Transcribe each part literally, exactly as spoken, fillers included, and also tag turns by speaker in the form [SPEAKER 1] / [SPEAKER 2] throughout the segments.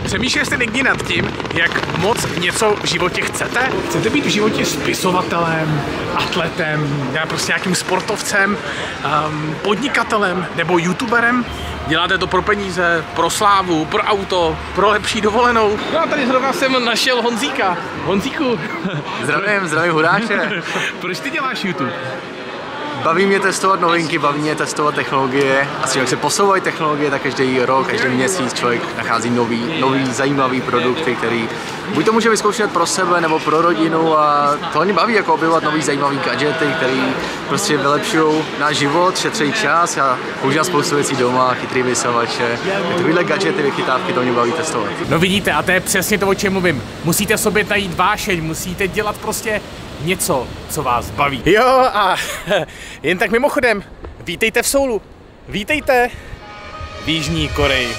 [SPEAKER 1] Přemýšleli jste někdy nad tím, jak moc něco v životě chcete? Chcete být v životě spisovatelem, atletem, prostě nějakým sportovcem, um, podnikatelem nebo youtuberem? Děláte to pro peníze, pro slávu, pro auto, pro lepší dovolenou? No a tady zrovna jsem našel Honzíka. Honzíku.
[SPEAKER 2] Zdravím, zdravím Hudáče.
[SPEAKER 1] Proč ty děláš YouTube?
[SPEAKER 2] Baví mě testovat novinky, baví mě testovat technologie a jak se posouvají technologie, tak každý rok, každý měsíc člověk nachází nový, nový zajímavý produkty, který buď to může vyzkoušet pro sebe nebo pro rodinu a to mě baví jako objevovat nový zajímavý gadgety, který prostě vylepšují náš život, šetří čas a používám spoustu věcí doma, chytrý vysavače, takovýhle gadgety, vychytávky, to mě baví testovat.
[SPEAKER 1] No vidíte, a to je přesně to, o čem mluvím. Musíte sobě najít vášeň, musíte dělat prostě něco, co vás baví. Jo a jen tak mimochodem, vítejte v Soulu, vítejte v Jižní Koreji.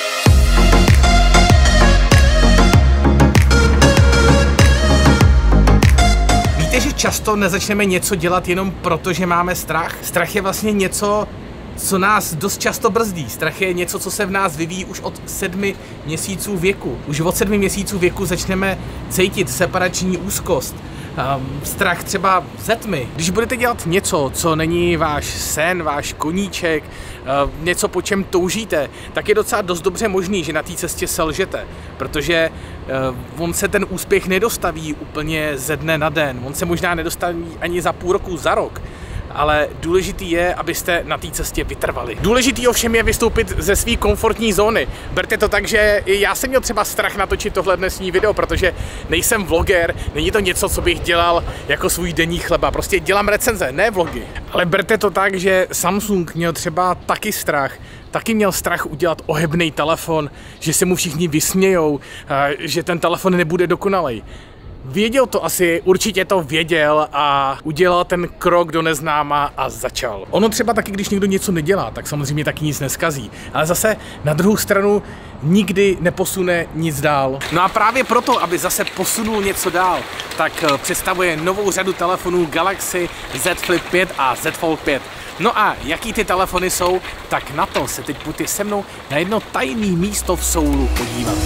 [SPEAKER 1] Víte, že často nezačneme něco dělat jenom proto, že máme strach? Strach je vlastně něco, co nás dost často brzdí. Strach je něco, co se v nás vyvíjí už od sedmi měsíců věku. Už od sedmi měsíců věku začneme cítit separační úzkost. Um, strach třeba ze tmy. Když budete dělat něco, co není váš sen, váš koníček, uh, něco, po čem toužíte, tak je docela dost dobře možný, že na té cestě selžete, protože uh, on se ten úspěch nedostaví úplně ze dne na den, on se možná nedostaví ani za půl roku, za rok. Ale důležitý je, abyste na té cestě vytrvali. Důležitý ovšem je vystoupit ze své komfortní zóny. Berte to tak, že já jsem měl třeba strach natočit tohle dnesní video, protože nejsem vloger, není to něco, co bych dělal jako svůj denní chleba. Prostě dělám recenze, ne vlogy. Ale berte to tak, že Samsung měl třeba taky strach, taky měl strach udělat ohebný telefon, že se mu všichni vysmějou, že ten telefon nebude dokonalej. Věděl to asi, určitě to věděl a udělal ten krok do neznáma a začal. Ono třeba taky, když někdo něco nedělá, tak samozřejmě taky nic neskazí. Ale zase na druhou stranu nikdy neposune nic dál. No a právě proto, aby zase posunul něco dál, tak představuje novou řadu telefonů Galaxy Z Flip pět a Z Fold pět. No a jaký ty telefony jsou, tak na to se teď pojďte se mnou na jedno tajné místo v Soulu podívat.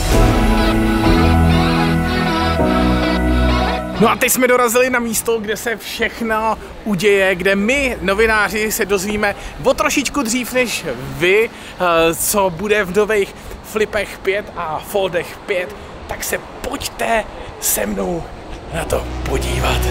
[SPEAKER 1] No a teď jsme dorazili na místo, kde se všechno uděje, kde my, novináři, se dozvíme o trošičku dřív než vy, co bude v nových Flipech pět a Foldech pět, tak se pojďte se mnou na to podívat.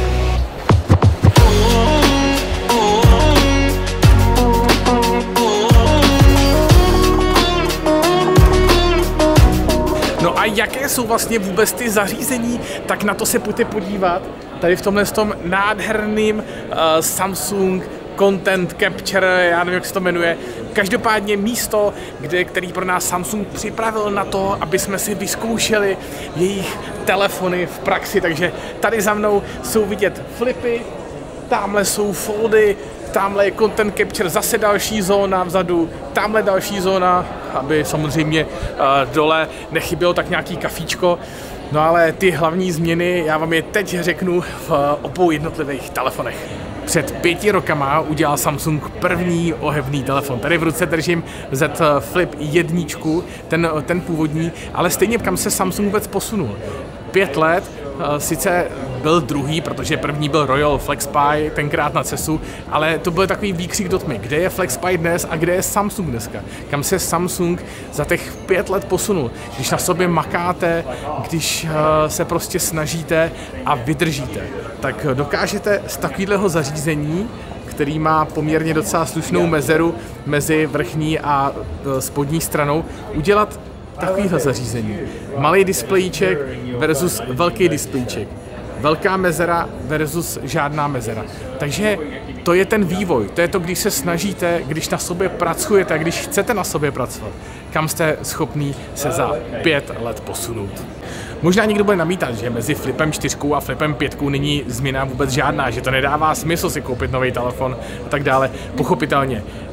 [SPEAKER 1] No a jaké jsou vlastně vůbec ty zařízení, tak na to se pojďte podívat. Tady v tomhle tom nádherným uh, Samsung Content Capture, já nevím, jak se to jmenuje. Každopádně místo, kde, který pro nás Samsung připravil na to, aby jsme si vyzkoušeli jejich telefony v praxi. Takže tady za mnou jsou vidět flipy, tamhle jsou foldy, tamhle je Content Capture, zase další zóna vzadu, tamhle další zóna, aby samozřejmě uh, dole nechybělo tak nějaký kafíčko. No ale ty hlavní změny, já vám je teď řeknu v uh, obou jednotlivých telefonech. Před pěti rokama udělal Samsung první ohebný telefon. Tady v ruce držím Z Flip jedničku, ten, ten původní, ale stejně kam se Samsung vůbec posunul. Pět let, sice byl druhý, protože první byl Royal FlexPi, tenkrát na cesu, ale to byl takový výkřik do tmy. Kde je FlexPi dnes a kde je Samsung dneska? Kam se Samsung za těch pět let posunul? Když na sobě makáte, když se prostě snažíte a vydržíte, tak dokážete z takového zařízení, který má poměrně docela slušnou mezeru mezi vrchní a spodní stranou, udělat takovýhle zařízení. Malý displejíček versus velký displejíček. Velká mezera versus žádná mezera. Takže to je ten vývoj, to je to, když se snažíte, když na sobě pracujete, když chcete na sobě pracovat, kam jste schopný se za pět let posunout. Možná někdo bude namítat, že mezi Flipem čtyři a Flipem pět není změna vůbec žádná, že to nedává smysl si koupit nový telefon a tak dále. Pochopitelně.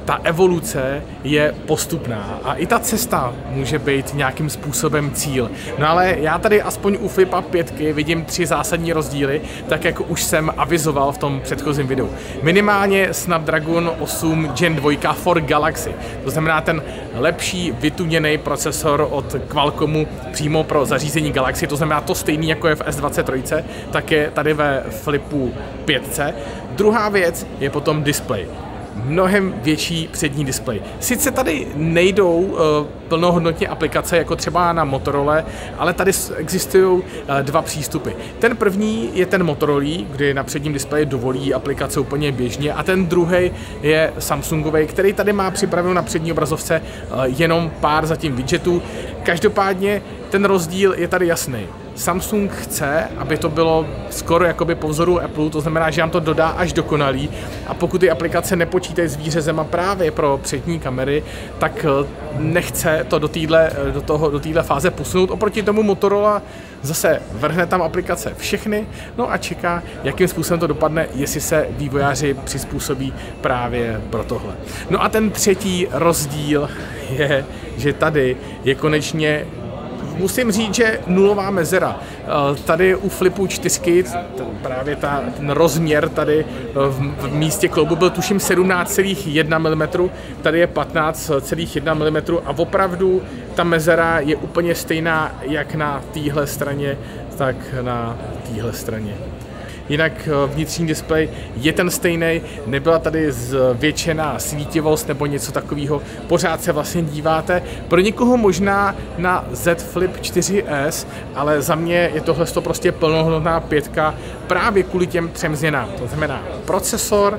[SPEAKER 1] ta evoluce je postupná a i ta cesta může být nějakým způsobem cíl. No ale já tady aspoň u Flipa pětky vidím tři zásadní rozdíly, tak jako už jsem avizoval v tom předchozím videu. Minimálně Snapdragon osm Gen dva for Galaxy, to znamená ten lepší vytuněný procesor od Qualcommu přímo pro zařízení Galaxy, to znamená to stejný jako je v S dvacet tři, tak je tady ve Flipu pětce. Druhá věc je potom displej. Mnohem větší přední displej. Sice tady nejdou uh, plnohodnotně aplikace, jako třeba na Motorola, ale tady existují uh, dva přístupy. Ten první je ten Motorola, kdy na předním displeji dovolí aplikace úplně běžně, a ten druhý je Samsungový, který tady má připravenou na přední obrazovce uh, jenom pár zatím widgetů. Každopádně ten rozdíl je tady jasný. Samsung chce, aby to bylo skoro jakoby po vzoru Apple, to znamená, že nám to dodá až dokonalý, a pokud ty aplikace nepočítají s výřezem a právě pro přední kamery, tak nechce to do téhle do toho, do téhle fáze posunout. Oproti tomu Motorola zase vrhne tam aplikace všechny, no a čeká, jakým způsobem to dopadne, jestli se vývojáři přizpůsobí právě pro tohle. No a ten třetí rozdíl je, že tady je konečně, musím říct, že nulová mezera. Tady u Flipu čtyřky právě ta, ten rozměr tady v, v místě kloubu byl tuším sedmnáct celá jedna milimetru, tady je patnáct celá jedna milimetru a opravdu ta mezera je úplně stejná jak na téhle straně, tak na téhle straně. Jinak vnitřní displej je ten stejný, nebyla tady zvětšená svítivost nebo něco takového, pořád se vlastně díváte. Pro někoho možná na Z Flip čtyři S, ale za mě je tohle prostě plnohodnotná pětka právě kvůli těm třem změnám. To znamená procesor,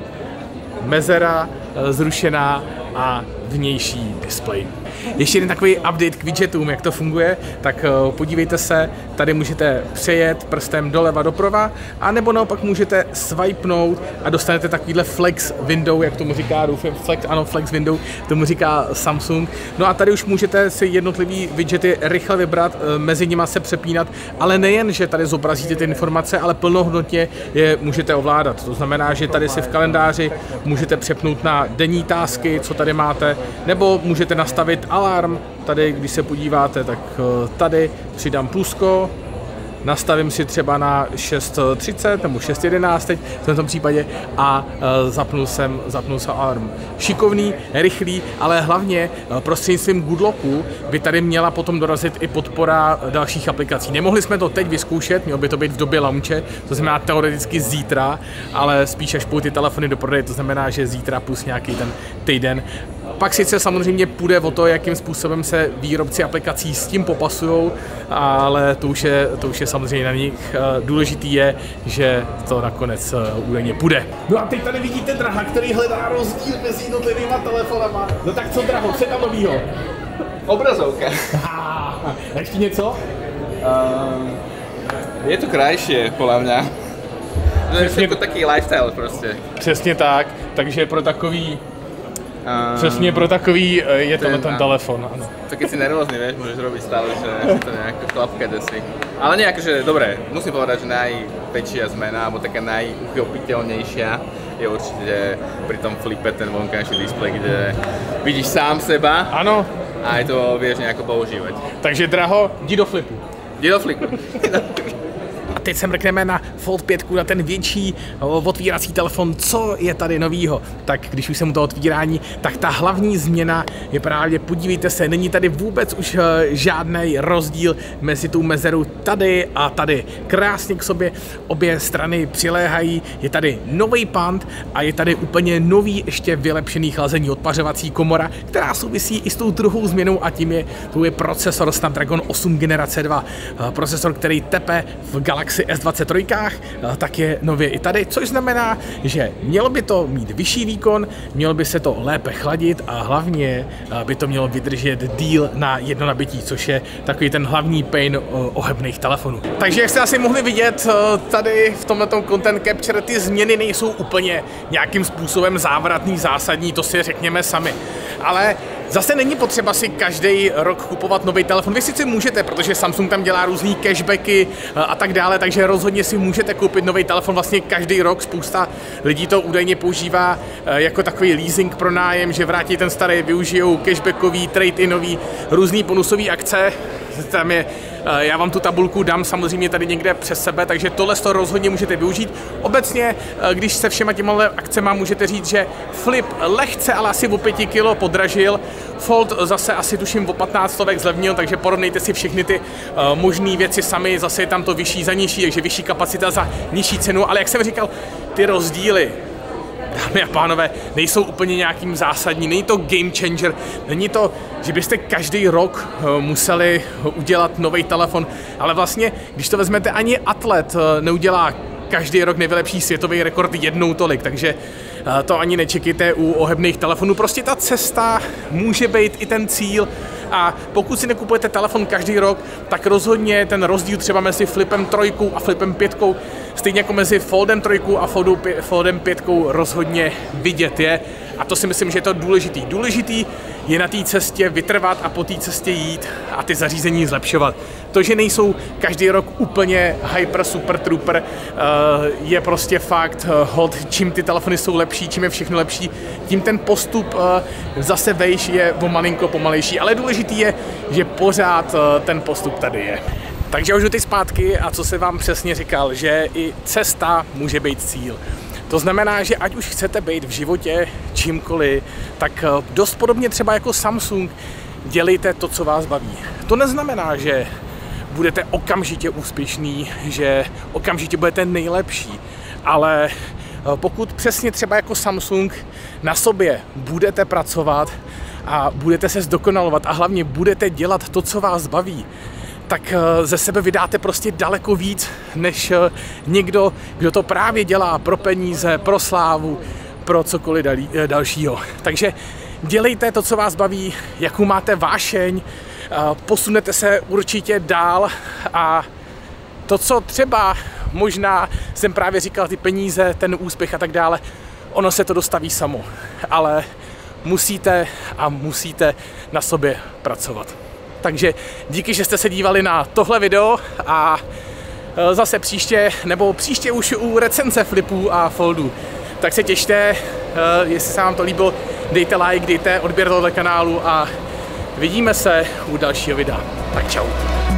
[SPEAKER 1] mezera zrušená a vnější displej. Ještě jeden takový update k widgetům, jak to funguje, tak podívejte se, tady můžete přejet prstem doleva doprava, anebo naopak můžete swipenout a dostanete takovýhle flex window, jak tomu říká, doufám, flex, ano, flex window, tomu říká Samsung. No a tady už můžete si jednotlivý widgety rychle vybrat, mezi nimi se přepínat, ale nejen, že tady zobrazíte ty informace, ale plnohodnotně je můžete ovládat. To znamená, že tady si v kalendáři můžete přepnout na denní tásky, co tady máte, nebo můžete nastavit alarm. Tady, když se podíváte, tak tady přidám plusko, nastavím si třeba na šest třicet nebo šest jedenáct teď v tomto případě a uh, zapnul jsem, zapnul jsem alarm. Šikovný, rychlý, ale hlavně uh, prostřednictvím Goodlocku by tady měla potom dorazit i podpora dalších aplikací. Nemohli jsme to teď vyzkoušet, mělo by to být v době launche, to znamená teoreticky zítra, ale spíš až půjdu ty telefony do prodeje, to znamená, že zítra plus nějaký ten týden. Pak sice samozřejmě půjde o to, jakým způsobem se výrobci aplikací s tím popasujou, ale to už je, to už je samozřejmě na nich. Důležitý je, že to nakonec údajně půjde. No a teď tady vidíte Draha, který hledá rozdíl mezi jednotlivýma telefonama. No tak co, Draho, co je tam novýho?
[SPEAKER 3] Obrazovka.
[SPEAKER 1] A ještě něco?
[SPEAKER 3] Uh, je to krajšie, podľa mňa. To je jako taký lifestyle prostě.
[SPEAKER 1] Přesně tak, takže pro takový Um, Přesně pro takový je to ten, ten telefon, ano.
[SPEAKER 3] To keď si nervózny, vieš, môžeš robiť stále, že to nejaká klapka desí. Ale nejak, že dobre, musím povedať, že najväčšia zmena, alebo taká najuchopiteľnejšia je určite pri tom Flipe ten vonkajší displej, kde vidíš sám seba.
[SPEAKER 1] Ano.
[SPEAKER 3] A aj to vieš nejako používať.
[SPEAKER 1] Takže Draho, jdi do Flipu.
[SPEAKER 3] Jdi do Flipu.
[SPEAKER 1] A teď se mrkneme na Fold pět, na ten větší otvírací telefon, co je tady novýho. Tak když už jsem u toho otvírání, tak ta hlavní změna je právě, podívejte se, není tady vůbec už žádný rozdíl mezi tou mezerou tady a tady. Krásně k sobě obě strany přiléhají, je tady nový pant a je tady úplně nový, ještě vylepšený chlazení, odpařovací komora, která souvisí i s tou druhou změnou, a tím je, to je procesor Snapdragon osm generace dva. Procesor, který tepe v Galaxy S dvacet tři, tak je nově i tady, což znamená, že mělo by to mít vyšší výkon, mělo by se to lépe chladit a hlavně by to mělo vydržet díl na jedno nabití, což je takový ten hlavní pain ohebných telefonů. Takže jak jste asi mohli vidět, tady v tomhletom Content Capture ty změny nejsou úplně nějakým způsobem závratný, zásadní, to si řekněme sami. Ale Zase není potřeba si každý rok kupovat nový telefon. Vy sice můžete, protože Samsung tam dělá různý cashbacky a tak dále, takže rozhodně si můžete koupit nový telefon vlastně každý rok. Spousta lidí to údajně používá jako takový leasing pro nájem, že vrátí ten starý, využijou cashbackový, trade-inový, různý bonusový akce. Tam je, já vám tu tabulku dám samozřejmě tady někde přes sebe, takže tohle to rozhodně můžete využít. Obecně, když se všema těma akcema můžete říct, že Flip lehce, ale asi o pět kilo podražil, Fold zase asi tuším o patnáct stovek zlevnil, takže porovnejte si všechny ty uh, možné věci sami, zase je tam to vyšší za nižší, takže vyšší kapacita za nižší cenu, ale jak jsem říkal, ty rozdíly, dámy a pánové, nejsou úplně nějakým zásadní, není to game changer, není to, že byste každý rok museli udělat nový telefon, ale vlastně, když to vezmete, ani atlet neudělá každý rok nejvylepší světový rekord jednou tolik, takže to ani nečekejte u ohebných telefonů. Prostě ta cesta může být i ten cíl a pokud si nekupujete telefon každý rok, tak rozhodně ten rozdíl třeba mezi Flipem trojkou a Flipem pětkou, stejně jako mezi Foldem trojkou a Foldem pětkou rozhodně vidět je. A to si myslím, že je to důležitý. Důležitý je na té cestě vytrvat a po té cestě jít a ty zařízení zlepšovat. To, že nejsou každý rok úplně hyper, super, trooper, je prostě fakt hod, čím ty telefony jsou lepší, čím je všechno lepší, tím ten postup zase vejš je o malinko pomalejší, ale důležitý je, že pořád ten postup tady je. Takže už jdu ty zpátky a co se vám přesně říkal, že i cesta může být cíl. To znamená, že ať už chcete být v životě čímkoliv, tak dost podobně třeba jako Samsung dělejte to, co vás baví. To neznamená, že budete okamžitě úspěšný, že okamžitě budete nejlepší, ale pokud přesně třeba jako Samsung na sobě budete pracovat a budete se zdokonalovat a hlavně budete dělat to, co vás baví, tak ze sebe vydáte prostě daleko víc, než někdo, kdo to právě dělá pro peníze, pro slávu, pro cokoliv dalšího. Takže dělejte to, co vás baví, jakou máte vášeň, posunete se určitě dál a to, co třeba možná jsem právě říkal, ty peníze, ten úspěch a tak dále, ono se to dostaví samo, ale musíte a musíte na sobě pracovat. Takže díky, že jste se dívali na tohle video a zase příště, nebo příště už u recenze Flipů a Foldů. Tak se těšte, jestli se vám to líbilo, dejte like, dejte odběr tohle kanálu a vidíme se u dalšího videa. Tak čau.